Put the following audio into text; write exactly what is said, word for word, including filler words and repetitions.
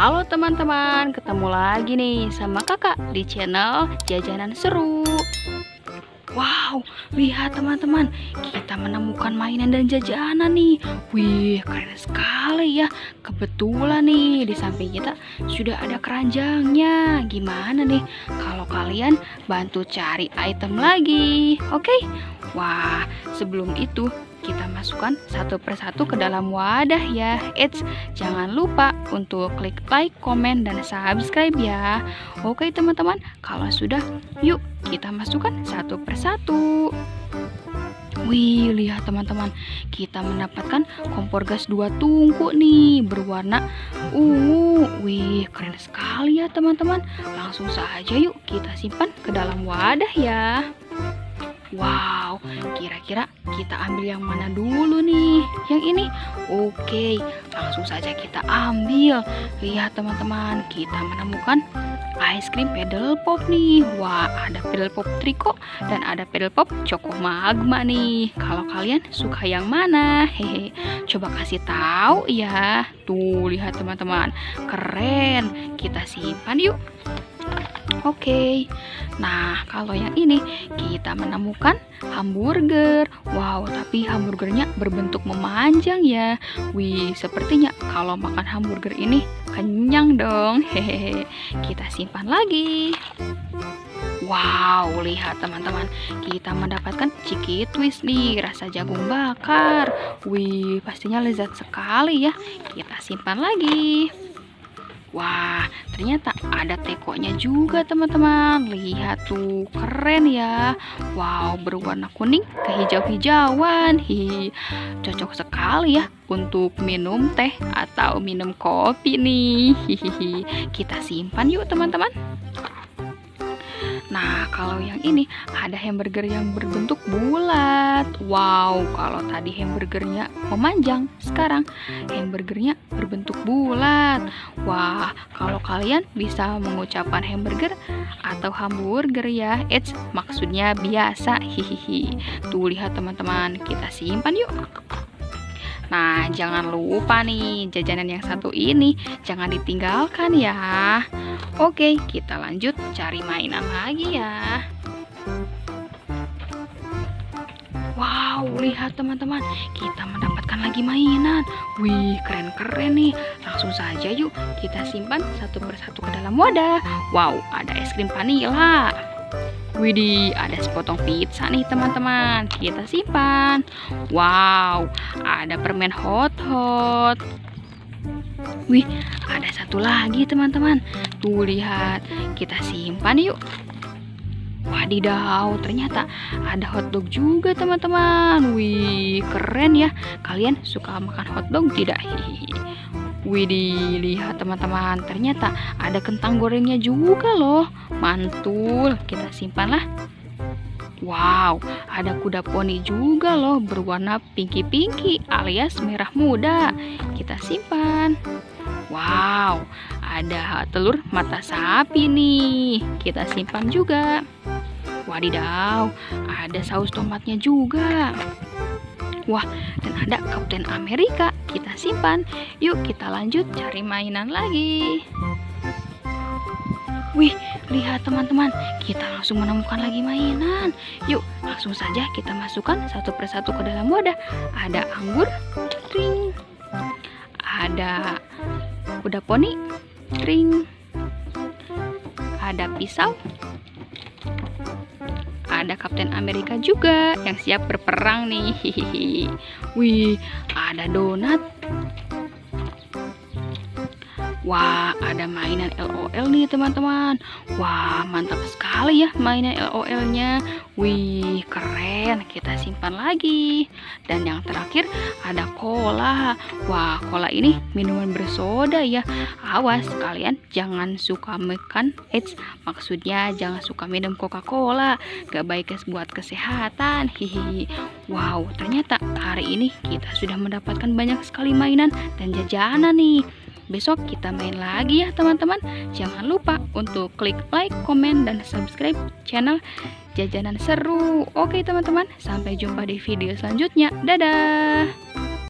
Halo teman-teman, ketemu lagi nih sama kakak di channel Jajanan Seru. Wow, lihat teman-teman, kita menemukan mainan dan jajanan nih. Wih, keren sekali ya. Kebetulan nih di samping kita sudah ada keranjangnya. Gimana nih kalau kalian bantu cari item lagi? Oke? Wah, sebelum itu kita masukkan satu persatu ke dalam wadah ya. Eits, jangan lupa untuk klik like, komen, dan subscribe ya. Oke teman-teman, kalau sudah, yuk kita masukkan satu persatu. Wih, lihat teman-teman, kita mendapatkan kompor gas dua tungku nih, berwarna ungu. Wih, keren sekali ya teman-teman. Langsung saja yuk kita simpan ke dalam wadah ya. Wow, kira-kira kita ambil yang mana dulu nih? Yang ini? Oke, langsung saja kita ambil. Lihat teman-teman, kita menemukan ice cream pedal pop nih. Wah, ada pedal pop triko dan ada pedal pop choco magma nih. Kalau kalian suka yang mana? Hehe, coba kasih tahu ya. Tuh, lihat teman-teman, keren. Kita simpan yuk. Oke, nah kalau yang ini kita menemukan hamburger. Wow, tapi hamburgernya berbentuk memanjang ya. Wih, sepertinya kalau makan hamburger ini kenyang dong. Hehehe, kita simpan lagi. Wow, lihat teman-teman, kita mendapatkan Ciki Twist nih, rasa jagung bakar. Wih, pastinya lezat sekali ya. Kita simpan lagi. Wah, ternyata ada tekonya juga teman-teman. Lihat tuh, keren ya. Wow, berwarna kuning kehijau-hijauan. Hi, cocok sekali ya untuk minum teh atau minum kopi nih. Hihihi. Kita simpan yuk teman-teman. Nah, kalau yang ini ada hamburger yang berbentuk bulat. Wow, kalau tadi hamburgernya memanjang, sekarang hamburgernya berbentuk bulat. Wah, kalau kalian bisa mengucapkan hamburger atau hamburger ya, eits, maksudnya biasa. Hihihi. Tuh lihat teman-teman, kita simpan yuk. Nah, jangan lupa nih, jajanan yang satu ini jangan ditinggalkan ya. Oke, kita lanjut cari mainan lagi ya. Wow, lihat teman-teman, kita mendapatkan lagi mainan. Wih, keren-keren nih. Langsung saja yuk kita simpan satu persatu ke dalam wadah. Wow, ada es krim vanila. Widih, ada sepotong pizza nih teman-teman. Kita simpan. Wow, ada permen hot-hot. Wih, ada satu lagi teman-teman. Tuh lihat, kita simpan yuk. Wadidaw, ternyata ada hotdog juga teman-teman. Wih, keren ya. Kalian suka makan hotdog tidak? Hihihi. Widih, lihat teman-teman, ternyata ada kentang gorengnya juga loh. Mantul, kita simpanlah. Wow, ada kuda poni juga loh, berwarna pinky-pinky alias merah muda. Kita simpan. Wow, ada telur mata sapi nih. Kita simpan juga. Wadidaw, ada saus tomatnya juga. Wah, dan ada Kapten Amerika. Kita simpan. Yuk kita lanjut cari mainan lagi. Wih, lihat teman-teman, kita langsung menemukan lagi mainan. Yuk, langsung saja kita masukkan satu persatu ke dalam wadah. Ada anggur, ring. Ada kuda poni, ring. Ada pisau. Ada Kapten Amerika juga yang siap berperang nih. Hihihi. Wih, ada donat. Wah, ada mainan L O L nih teman-teman. Wah, mantap sekali ya mainan L O L-nya. Wih, keren. Kita simpan lagi. Dan yang terakhir ada cola. Wah, cola ini minuman bersoda ya. Awas, kalian jangan suka makan. Eits, maksudnya jangan suka minum Coca-Cola. Gak baik buat kesehatan. Hihihi. Wow, ternyata hari ini kita sudah mendapatkan banyak sekali mainan dan jajanan nih. Besok kita main lagi ya teman-teman. Jangan lupa untuk klik like, komen, dan subscribe channel Jajanan Seru. Oke teman-teman, sampai jumpa di video selanjutnya. Dadah.